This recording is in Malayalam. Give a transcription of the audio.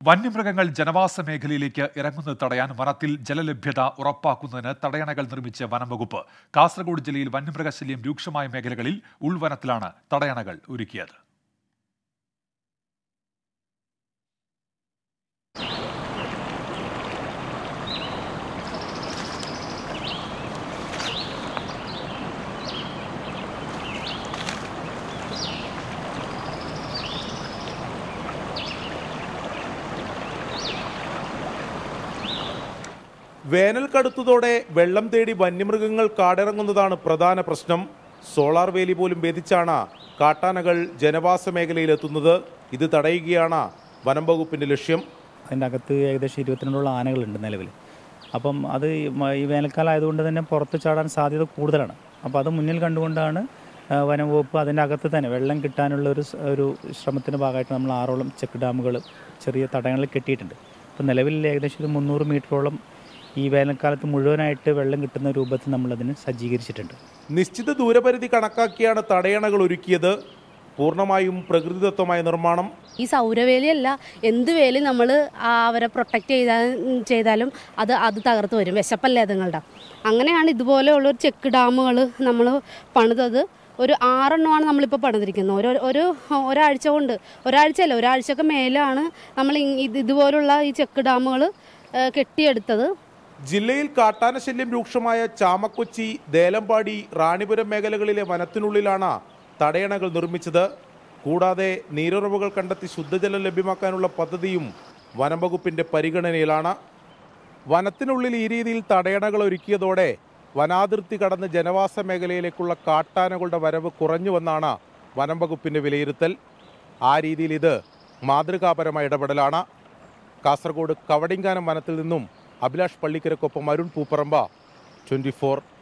വന്യമൃഗങ്ങൾ ജനവാസ മേഖലയിലേക്ക് ഇറങ്ങുന്നത് തടയാൻ വനത്തിൽ ജലലഭ്യത ഉറപ്പാക്കുന്നതിന് തടയണകൾ നിർമ്മിച്ച് വനംവകുപ്പ്. കാസർഗോഡ് ജില്ലയിൽ വന്യമൃഗശല്യം രൂക്ഷമായ മേഖലകളിൽ ഉൾവനത്തിലാണ് തടയണകൾ ഒരുക്കിയത്. വേനൽ കടുത്തതോടെ വെള്ളം തേടി വന്യമൃഗങ്ങൾ കാടിറങ്ങുന്നതാണ് പ്രധാന പ്രശ്നം. സോളാർ വേലി പോലും ഭേദിച്ചാണ് കാട്ടാനകൾ ജനവാസ മേഖലയിലെത്തുന്നത്. ഇത് തടയുകയാണ് വനം വകുപ്പിന്റെ ലക്ഷ്യം. അതിൻ്റെ അകത്ത് ഏകദേശം 22 ആനകളുണ്ട് നിലവിൽ. അപ്പം അത് ഈ വേനൽക്കാലം ആയതുകൊണ്ട് തന്നെ പുറത്ത് ചാടാൻ സാധ്യത കൂടുതലാണ്. അപ്പോൾ അത് മുന്നിൽ കണ്ടുകൊണ്ടാണ് വനം വകുപ്പ് അതിൻ്റെ അകത്ത് തന്നെ വെള്ളം കിട്ടാനുള്ള ഒരു ശ്രമത്തിൻ്റെ ഭാഗമായിട്ട് നമ്മൾ 6ഓളം ചെക്ക് ഡാമുകൾ ചെറിയ തടയണകൾ കെട്ടിയിട്ടുണ്ട്. അപ്പോൾ നിലവിൽ ഏകദേശം 300 മീറ്ററോളം ഈ വേനൽക്കാലത്ത് മുഴുവനായിട്ട് വെള്ളം കിട്ടുന്ന രൂപത്തിൽ നമ്മളതിന് സജ്ജീകരിച്ചിട്ടുണ്ട്. നിശ്ചിത ദൂരപരിധി കണക്കാക്കിയാണ് തടയണകൾ ഒരുക്കിയത്. പൂർണ്ണമായും പ്രകൃതിദത്തമായ നിർമ്മാണം. ഈ സൗരവേലിയല്ല, എന്ത് വേലി നമ്മൾ അവരെ പ്രൊട്ടക്റ്റ് ചെയ്താലും അത് തകർത്ത് വരും. വിശപ്പല്ലേ അതുങ്ങളുടെ. അങ്ങനെയാണ് ഇതുപോലെയുള്ള ഒരു ചെക്ക് ഡാമുകൾ നമ്മൾ പണിതത്. ഒരു 6 എണ്ണമാണ് നമ്മളിപ്പോൾ പണിതിരിക്കുന്നത്. ഒരാഴ്ച കൊണ്ട്, ഒരാഴ്ചയൊക്കെ മേലാണ് നമ്മൾ ഇതുപോലുള്ള ഈ ചെക്ക് ഡാമുകൾ കെട്ടിയെടുത്തത്. ജില്ലയിൽ കാട്ടാനശല്യം രൂക്ഷമായ ചാമക്കൊച്ചി, ദേലമ്പാടി, റാണിപുരം മേഖലകളിലെ വനത്തിനുള്ളിലാണ് തടയണകൾ നിർമ്മിച്ചത്. കൂടാതെ നീരുറവുകൾ കണ്ടെത്തി ശുദ്ധജലം ലഭ്യമാക്കാനുള്ള പദ്ധതിയും വനം വകുപ്പിന്റെ പരിഗണനയിലാണ്. വനത്തിനുള്ളിൽ ഈ രീതിയിൽ തടയണകൾ ഒരുക്കിയതോടെ വനാതിർത്തി കടന്ന് ജനവാസ മേഖലയിലേക്കുള്ള കാട്ടാനകളുടെ വരവ് കുറഞ്ഞുവെന്നാണ് വനം വകുപ്പിന്റെ വിലയിരുത്തൽ. ആ രീതിയിൽ ഇത് മാതൃകാപരമായ ഇടപെടലാണ്. കാസർഗോഡ് കവടിങ്കാനം വനത്തിൽ നിന്നും അഭിലാഷ് പള്ളിക്കരക്കൊപ്പം അരുൺ പൂപ്പറമ്പ, 24.